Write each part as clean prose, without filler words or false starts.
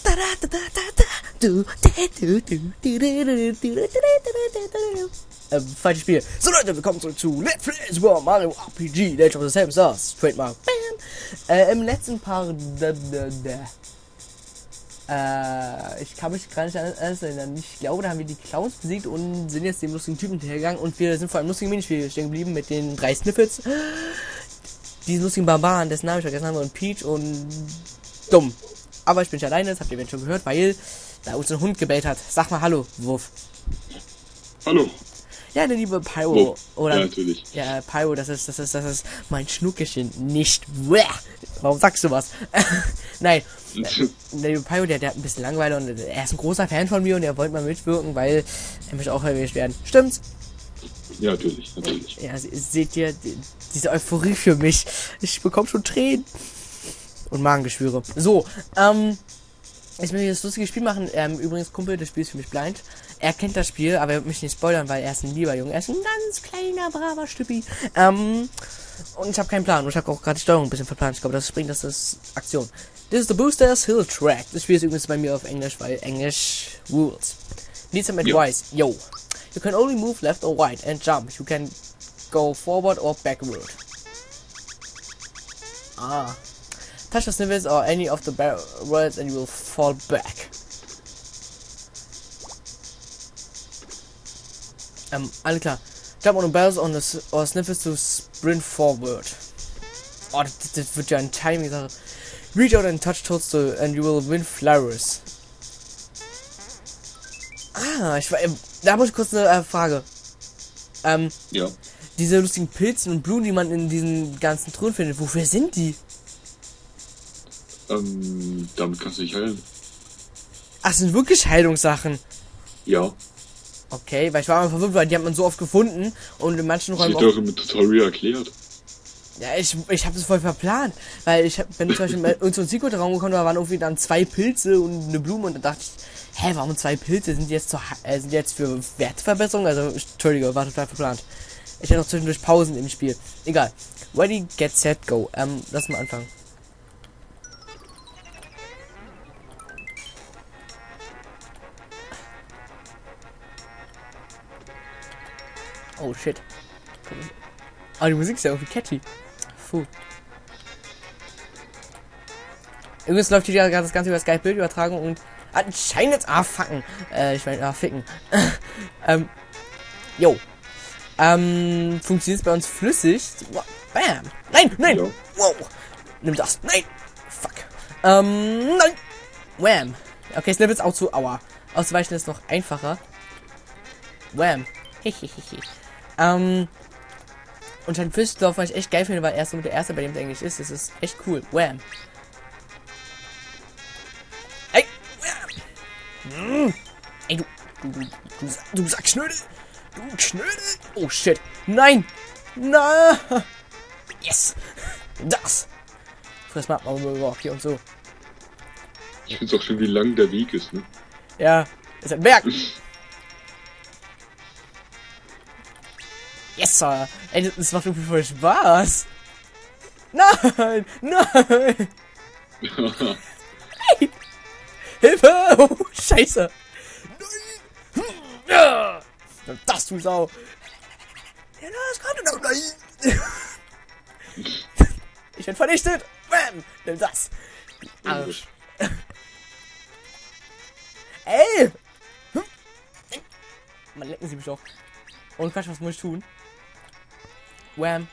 Falsches Spiel. So Leute, willkommen zurück zu Let's Play Super Mario RPG Legend of the Seven Stars. Trademark. Bam. Im letzten Part. Ich kann mich gar nicht an alles erinnern. Ich glaube, da haben wir die Clowns besiegt und sind jetzt dem lustigen Typen hinterhergegangen. Und wir sind vor einem lustigen Minispiel stehen geblieben mit den 3 Snippets. Diesen lustigen Barbaren, dessen Namen ich vergessen habe, und Peach und dumm. Aber ich bin nicht alleine, das habt ihr schon gehört, weil da uns ein Hund gebellt hat. Sag mal Hallo, Wurf. Hallo. Ja, der liebe Pyro. Oh, oder, ja, natürlich. Ja, Pyro, das ist mein Schnuckelchen. Nicht. Warum sagst du was? Nein. Der liebe Pyro, der hat ein bisschen Langeweile und er ist ein großer Fan von mir und er wollte mal mitwirken, weil er möchte auch erwähnt werden. Stimmt's? Ja, natürlich. Ja, seht ihr diese Euphorie für mich? Ich bekomme schon Tränen. Und Magengeschwüre. So, ich will das lustige Spiel machen. Übrigens, Kumpel, das Spiel ist für mich blind. Er kennt das Spiel, aber er wird mich nicht spoilern, weil er ist ein lieber Junge. Er ist ein ganz kleiner, braver Stüppi. Und ich habe keinen Plan. Und ich habe auch gerade die Steuerung ein bisschen verplant. Ich glaube, das bringt das ist Aktion. This is the Boosters Hill Track. Das Spiel ist übrigens bei mir auf Englisch, weil Englisch rules. Need some advice. Yo. You can only move left or right and jump. You can go forward or backward. Touch the snippets or any of the barrels and you will fall back. Alles klar. Jump on the barrels or snippets to sprint forward. Oh, das wird ja ein Timing-Sache. Reach out and touch towards the and you will win flowers. Da muss ich kurz eine Frage. Ja. Diese lustigen Pilze und Blumen, die man in diesen ganzen Truhen findet, wofür sind die? Damit kannst du dich heilen. Ach, sind wirklich Heilungssachen? Ja. Okay, weil ich war mal verwirrt, weil die hat man so oft gefunden und in manchen Das Räumen wird doch im Tutorial erklärt. Ja, ich habe das voll verplant, weil wenn ich zum Beispiel in irgendeinen Secret-Raum gekommen, da waren irgendwie dann 2 Pilze und eine Blume und da dachte ich, hä, warum 2 Pilze? Sind die jetzt für Wertverbesserung? Also, Entschuldige, war total verplant. Ich hätte noch zwischendurch Pausen im Spiel. Egal. Ready, get set, go. Lass mal anfangen. Oh shit. Ah, die Musik ist ja irgendwie catchy. Puh. Übrigens läuft hier das Ganze über Skype-Bildübertragung und anscheinend fucken. Ich meine, ficken. Jo. Funktioniert bei uns flüssig. Bam. Nein. Ja. Wow. Nimm das. Nein. Fuck. Nein. Wham. Okay, Snippets auch zu. Aua. Ausweichen ist noch einfacher. Wham. Und ein Fischdorf, was ich echt geil finde, weil er ist somit der erste, bei dem es Englisch ist. Das ist echt cool. Wham. Ey. Wham. Ey, du Sackschnödel. Du Knödel. Oh shit. Nein. Na. Yes. Das. Friss mal hier und so. Ich find's auch schön, wie lang der Weg ist, ne? Ja. Ist ein Berg. Yes, Sir. Ey, das macht irgendwie voll Spaß. Nein! Nein! Hey. Hilfe! Oh, Scheiße! Nein! Ja. Das, du Sau! Ja, das kann doch nicht! Ich bin vernichtet! Bam! Nimm das! Arsch! Ey! Man, lecken Sie mich doch. Und Quatsch, was muss ich tun? Wham.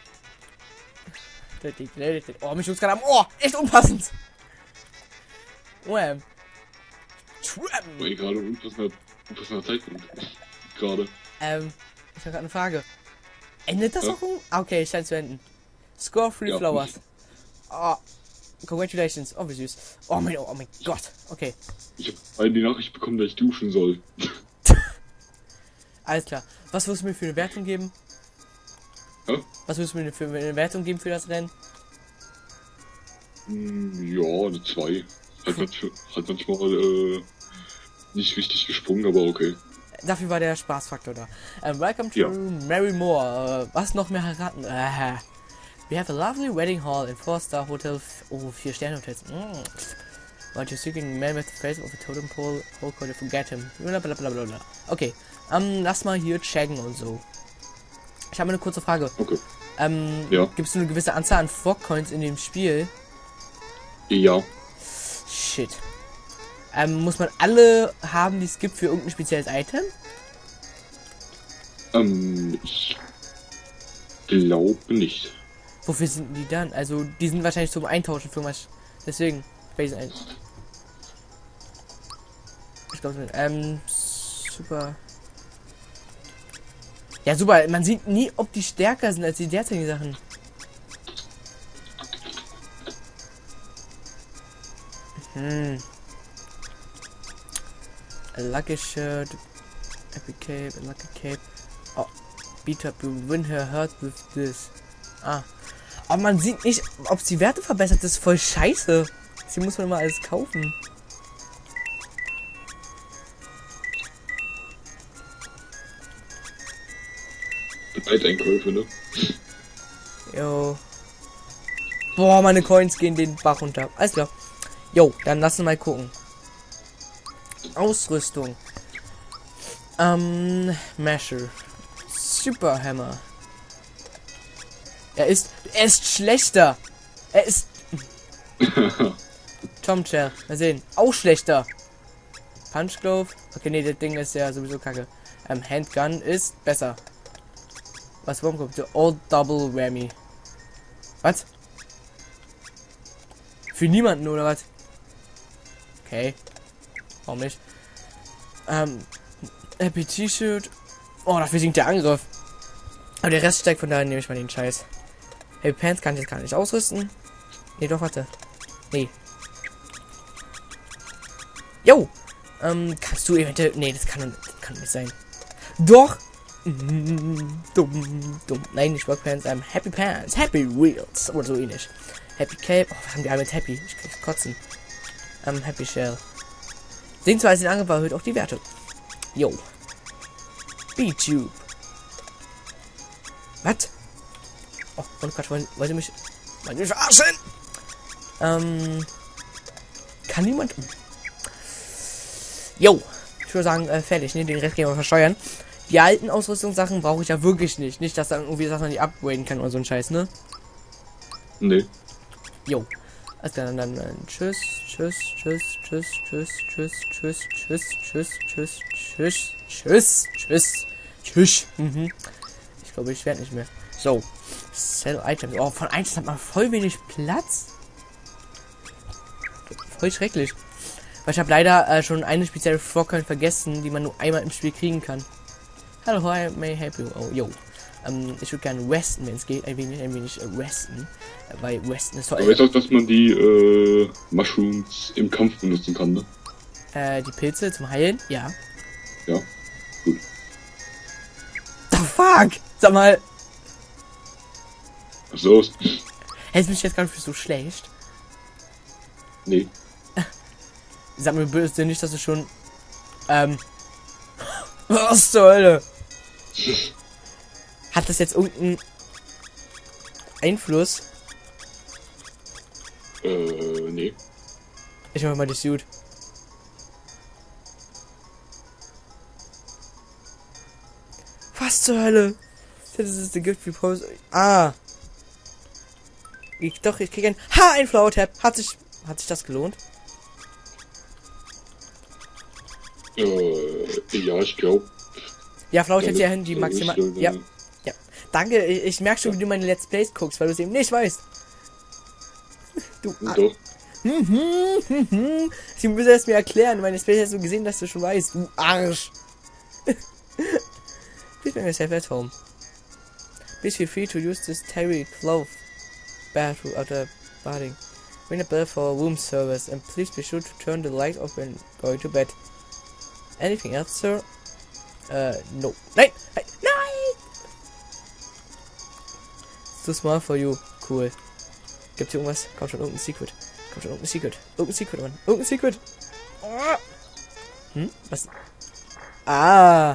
Oh, mich tut's gerade am Ohr. Echt unpassend. Wham. War gerade unpassender Zeitpunkt. Gerade. Ich habe gerade eine Frage. Endet das auch? Okay, ich scheint zu enden. Score 3 Flowers. Oh, congratulations. Oh, wie süß. Oh mein Gott. Okay. Ich habe die Nachricht bekommen, dass ich duschen soll. Alles klar. Was wirst du mir für eine Wertung geben? Ja? Was wirst du mir für eine Wertung geben für das Rennen? Ja, eine 2. Hat manchmal nicht richtig gesprungen, aber okay. Dafür war der Spaßfaktor da. Welcome to Mary Moore. Was noch mehr heiraten? We have a lovely wedding hall in 4-star Hotel. Oh, 4-Sterne-Hotels. But you're seeking a man with the face of a totem pole. How could you forget him? Blablabla. Okay. Lass mal hier checken und so. Ich habe eine kurze Frage. Okay. Ja. Gibt es eine gewisse Anzahl an Frog-Coins in dem Spiel? Ja. Shit. Muss man alle haben, die es gibt für irgendein spezielles Item? Ich glaube nicht. Wofür sind die dann? Also, die sind wahrscheinlich zum Eintauschen für was. Deswegen. Ich glaube, super. Ja, super. Man sieht nie, ob die stärker sind als die derzeitigen Sachen. A lucky shirt, epic cape, a lucky cape. Oh, beat up, you win her heart with this. Ah. Aber man sieht nicht, ob sie Werte verbessert. Das ist voll scheiße. Sie muss man mal alles kaufen. Einkäufe, ne? Jo. Boah, meine Coins gehen den Bach runter. Alles klar. Jo, dann lassen wir mal gucken. Ausrüstung. Masher. Super Hammer. Er ist schlechter. Er ist Tom Chair. Mal sehen. Auch schlechter. Punch Glove. Okay, nee, das Ding ist ja sowieso kacke. Handgun ist besser. Was, warum kommt der Old Double Whammy? Was? Für niemanden, oder was? Okay. Warum nicht? Happy T-Shirt. Oh, dafür sinkt der Angriff. Aber der Rest steigt, von daher nehme ich mal den Scheiß. Happy Pants kann ich jetzt gar nicht ausrüsten. Nee, doch, warte. Nee. Jo! Kannst du eventuell... Nee, das kann nicht sein. Doch! Dumm. Nein, nicht Workpants, Happy Pants, Happy Wheels oder so ähnlich. Happy Cape, oh, was haben die alle mit Happy? Ich krieg's kotzen. Happy Shell. Sehen zwar als den Angriff erhöht auch die Werte. Jo. B-Tube. Was? Oh, und Quatsch, wollen sie mich verarschen? Kann niemand... Jo. Ich würde sagen, fertig, ne? Den Rest gehen wir versteuern. Die alten Ausrüstungssachen brauche ich ja wirklich nicht. Nicht, dass da irgendwie Sachen die upgraden kann oder so ein Scheiß, ne? Nee. Jo. Also dann tschüss. Ich glaube, ich werde nicht mehr. So. Sell Items. Oh, von 1 hat man voll wenig Platz. Voll schrecklich. Weil ich habe leider schon eine spezielle Frog-Coin vergessen, die man nur einmal im Spiel kriegen kann. Hello, I may help you. Oh, yo. Ich würde gerne resten, wenn es geht. Ein wenig resten. Weil resten ist toll. Aber weißt du auch, dass man die Mushrooms im Kampf benutzen kann, ne? Die Pilze zum Heilen? Ja. Ja, gut. The fuck? Sag mal. Was ist los? Hältst du mich jetzt gar nicht für so schlecht? Nee. Sag mir bitte nicht, dass du schon... Was zur Hölle? Hat das jetzt irgendeinen Einfluss? Nee. Ich mach mal die Suit. Was zur Hölle? Das ist der Gift Repose. Ah. Ich krieg ein Flower Tap. Hat sich das gelohnt? Ja, ich glaube. Ja, Flower Tap ja hin, die maximal. Ja. Danke, ich merke schon, wie du meine Let's Plays guckst, weil du es eben nicht weißt. Du. Doch. Sie müssen es mir erklären. Meine Let's Plays hast du gesehen, dass du schon weißt. Du Arsch. Please make yourself at home. Please feel free to use this terry cloth bathroom after bathing. Ring a bell for room service and please be sure to turn the light off when going to bed. Anything else, sir? No. Nein! Too small for you. Cool. Gibt's hier irgendwas? Komm schon, irgendein Secret. Irgendein Secret, Mann. Irgendein Secret. Hm? Was? Ah!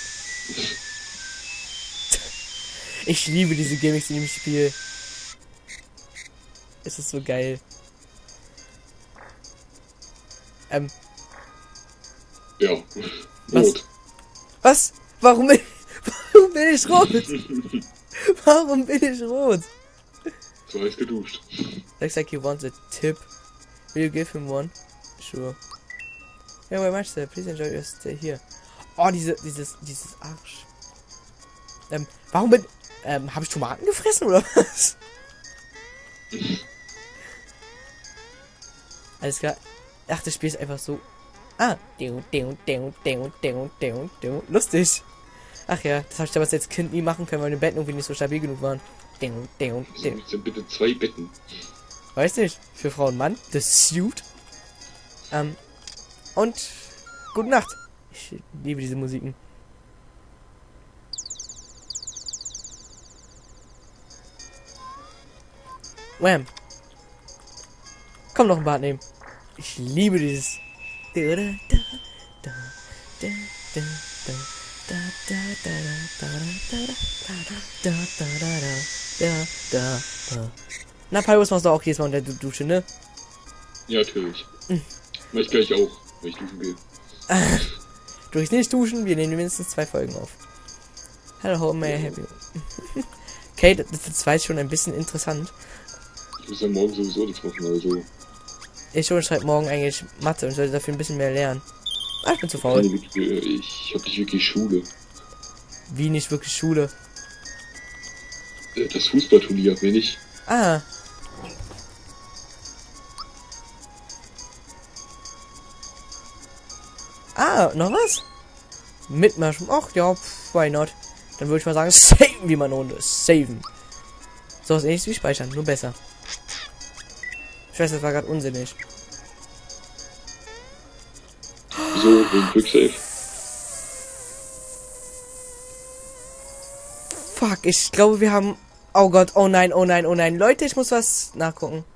Ich liebe diese Gimmicks in dem Spiel. Es ist so geil. Ja. Was? Rot. Was? Warum bin ich rot? Warum bin ich rot? So heiß geduscht. Looks like he wants a tip. Will you give him one? Sure. Yeah, very much, sir. Please enjoy your stay here. Oh, dieses Arsch. Warum bin... habe ich Tomaten gefressen oder was? Alles klar. Ach, das Spiel ist einfach so... Ah. Lustig. Ach ja, das habe ich damals als Kind nie machen können, weil die Betten irgendwie nicht so stabil genug waren. Sind bitte 2 Betten. Weiß nicht. Für Frau und Mann. Das Suit. Und gute Nacht. Ich liebe diese Musiken. Wham. Komm noch ein Bad nehmen. Ich liebe dieses. Na, Pyros machst du auch jedes Mal unter der Dusche, ne? Ja, natürlich. Mach ich gleich auch, wenn ich duschen gehe. Durch nicht duschen, wir nehmen mindestens 2 Folgen auf. Hello, how may I help you? Okay, das war jetzt schon ein bisschen interessant. Ich muss ja morgen sowieso das machen, also. Ich schon schreibe morgen eigentlich Mathe und sollte dafür ein bisschen mehr lernen. Ah, ich bin zu faul. Ich hab nicht wirklich Schule. Wie nicht wirklich Schule? Das Fußballturnier, wenn ich. Ah. Ah, noch was? Mitmachen. Ach ja, why not? Dann würde ich mal sagen, saven, wie man ohne saven. So was ähnliches wie speichern, nur besser. Ich weiß, das war gerade unsinnig. So, wegen Quicksave. Fuck, ich glaube, wir haben... Oh Gott, oh nein, oh nein, oh nein. Leute, ich muss was nachgucken.